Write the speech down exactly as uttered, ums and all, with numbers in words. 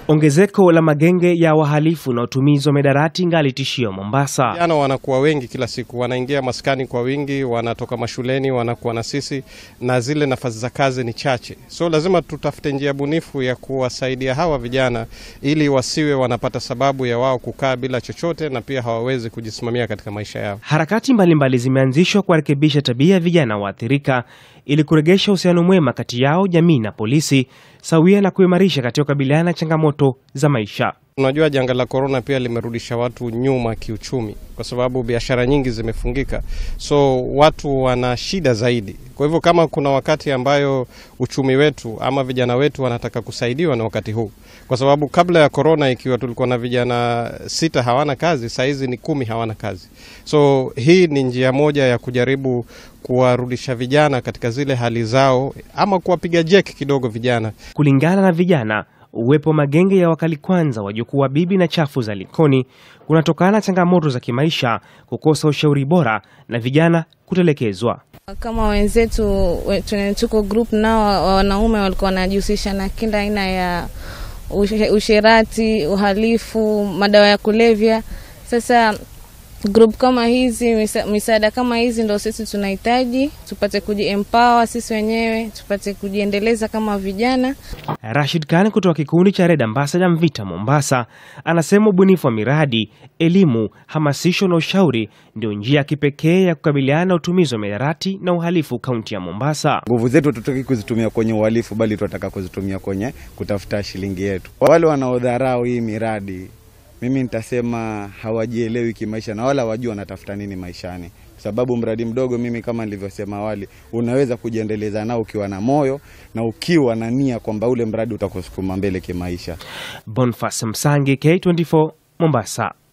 Ongezeko la magenge ya wahalifu na utumizi wa mihadarati ngali tishio Mombasa. Vijana wanakuwa wengi kila siku, wanaingia maskani kwa wingi, wanatoka mashuleni, wanakuwa na sisi, na zile nafasi za kazi ni chache. So lazima tutafute njia bunifu ya kuwasaidia hawa vijana ili wasiwe wanapata sababu ya wao kukaa bila chochote na pia hawawezi kujisimamia katika maisha yao. Harakati mbalimbali zimeanzishwa kurekebisha tabia vijana waathirika ili kurejesha uhusiano mwema kati yao, jamii na polisi, sawia na kuimarisha katika kukabiliana changamoto za maisha. Unajua janga la corona pia limerudisha watu nyuma kiuchumi kwa sababu biashara nyingi zimefungika. So watu wana shida zaidi. Kwa hivyo kama kuna wakati ambayo uchumi wetu ama vijana wetu wanataka kusaidiwa na wakati huu. Kwa sababu kabla ya corona ikiwa tulikuwa na vijana sita hawana kazi, saizi ni kumi hawana kazi. So hii ni njia moja ya kujaribu kuwarudisha vijana katika zile hali zao ama kuwapiga jeki kidogo vijana. Kulingana na vijana, uwepo magenge ya wakali kwanza, wajukuu wa bibi na chafu za Likoni kunatokana na changamoto za kimaisha, kukosa ushauri bora na vijana kutelekezwa. Kama wenzetu tuko group nao wanaume walikuwa wanajihusisha na kila aina ya usherati, uhalifu, madawa ya kulevya. Sasa group kama hizi, misaada kama hizi ndio sisi tunahitaji, tupate kujiempower sisi wenyewe, tupate kujiendeleza kama vijana. Rashid Khan kutoka kikundi cha Red Ambassador Mvita Mombasa anasema ubunifu wa miradi, elimu, hamasisho na ushauri ndio njia ya kipekee ya kukabiliana na utumizi wa mihadarati na uhalifu kaunti ya Mombasa. Nguvu zetu tutaki kuzitumia kwenye uhalifu, bali tunataka kuzitumia kwenye kutafuta shilingi yetu. Wale wanaodharau hii miradi, mimi nitasema hawajielewi kimaisha na wala wajua wanatafuta nini maishani. Sababu mradi mdogo, mimi kama nilivyosema awali, unaweza kujiendeleza nao ukiwa na moyo na ukiwa na nia kwamba ule mradi utakusukuma mbele kimaisha. Bonfas Msangi, K twenty four, Mombasa.